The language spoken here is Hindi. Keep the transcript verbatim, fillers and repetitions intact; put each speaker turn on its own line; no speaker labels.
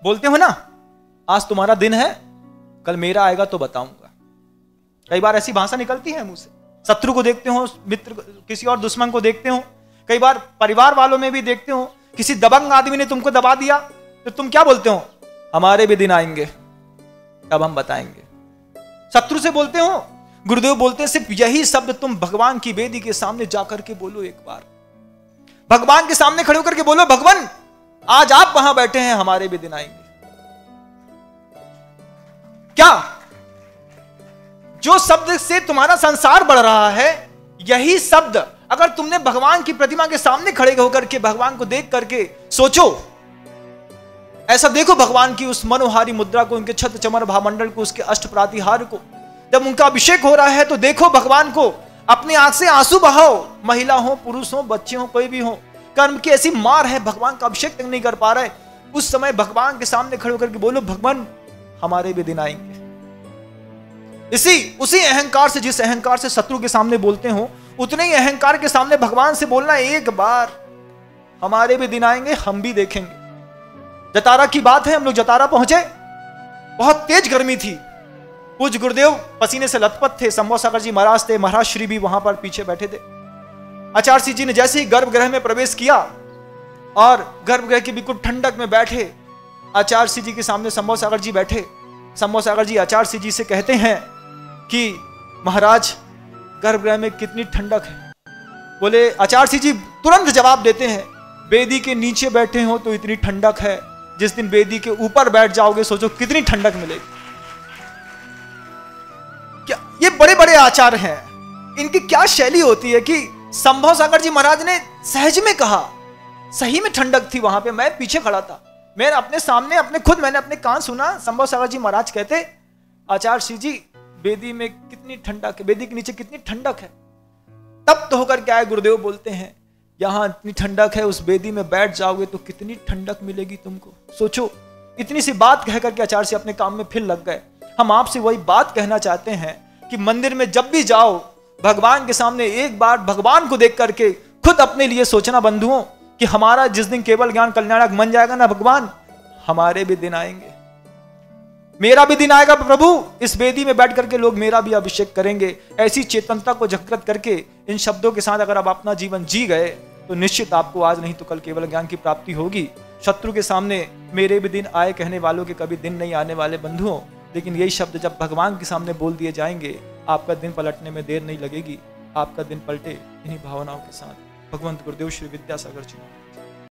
बोलते हो ना, आज तुम्हारा दिन है, कल मेरा आएगा तो बताऊंगा। कई बार ऐसी भाषा निकलती है मुंह से। शत्रु को देखते हो, मित्र, किसी और दुश्मन को देखते हो, कई बार परिवार वालों में भी देखते हो, किसी दबंग आदमी ने तुमको दबा दिया तो तुम क्या बोलते हो? हमारे भी दिन आएंगे, तब हम बताएंगे। शत्रु से बोलते हो, गुरुदेव बोलते हैं सिर्फ यही शब्द तुम भगवान की वेदी के सामने जाकर के बोलो। एक बार भगवान के सामने खड़े होकर के बोलो, भगवान आज आप वहां बैठे हैं, हमारे भी दिन आएंगे। क्या जो शब्द से तुम्हारा संसार बढ़ रहा है, यही शब्द अगर तुमने भगवान की प्रतिमा के सामने खड़े होकर के भगवान को देख करके सोचो, ऐसा देखो भगवान की उस मनोहारी मुद्रा को, उनके छत्र चमर भामंडल को, उसके अष्ट प्रातिहार को, जब उनका अभिषेक हो रहा है तो देखो भगवान को, अपनी आंख से आंसू बहाओ। महिला हो, पुरुष हो, बच्चे हो, कोई भी हो, कर्म की ऐसी मार है, भगवान का अभिषेक तक नहीं कर पा रहे, उस समय भगवान के सामने खड़े होकर के बोलो, भगवान हमारे भी दिन आएंगे। इसी उसी अहंकार से, जिस अहंकार से शत्रु के सामने बोलते हो, उतने ही अहंकार के सामने भगवान से बोलना, एक बार हमारे भी दिन आएंगे, हम भी देखेंगे। जतारा की बात है, हम लोग जतारा पहुंचे, बहुत तेज गर्मी थी, पूज्य गुरुदेव पसीने से लथपथ थे, शंभो सागर जी महाराज थे, महाराज श्री भी वहां पर पीछे बैठे थे। आचार्य सिंह जी ने जैसे ही गर्भगृह में प्रवेश किया और गर्भगृह की बिल्कुल ठंडक में बैठे, आचार्य सिंह जी के सामने शंभो सागर जी बैठे। शंभो सागर जी आचार्य सिंह जी से कहते हैं कि महाराज गर्भगृह में कितनी ठंडक है। बोले आचार्य सिंह जी तुरंत जवाब देते हैं, वेदी के नीचे बैठे हो तो इतनी ठंडक है, जिस दिन वेदी के ऊपर बैठ जाओगे सोचो कितनी ठंडक मिलेगी। क्या ये बड़े बड़े आचार्य हैं, इनकी क्या शैली होती है कि शंभो सागर जी महाराज ने सहज में कहा, सही में ठंडक थी वहां पे, मैं पीछे खड़ा था, मैं अपने सामने अपने खुद मैंने अपने कान सुना, शंभो सागर जी महाराज कहते, आचार्य सिंह जी वेदी में कितनी ठंडक है, वेदी के नीचे कितनी ठंडक है। तब तो होकर क्या है, गुरुदेव बोलते हैं यहां इतनी ठंडक है, उस वेदी में बैठ जाओगे तो कितनी ठंडक मिलेगी तुमको, सोचो। इतनी सी बात कह करके आचार्य से अपने काम में फिर लग गए। हम आपसे वही बात कहना चाहते हैं कि मंदिर में जब भी जाओ, भगवान के सामने एक बार भगवान को देख करके खुद अपने लिए सोचना बंधुओं कि हमारा जिस दिन केवल ज्ञान कल्याणक बन जाएगा ना भगवान, हमारे भी दिन आएंगे, मेरा भी दिन आएगा प्रभु, इस वेदी में बैठ करके लोग मेरा भी अभिषेक करेंगे। ऐसी चेतनता को जागृत करके इन शब्दों के साथ अगर आप अपना जीवन जी गए तो निश्चित आपको आज नहीं तो कल केवल ज्ञान की प्राप्ति होगी। शत्रु के सामने मेरे भी दिन आए कहने वालों के कभी दिन नहीं आने वाले बंधुओं, लेकिन यही शब्द जब भगवान के सामने बोल दिए जाएंगे, आपका दिन पलटने में देर नहीं लगेगी, आपका दिन पलटे इन्हीं भावनाओं के साथ। भगवंत गुरुदेव श्री विद्यासागर जी।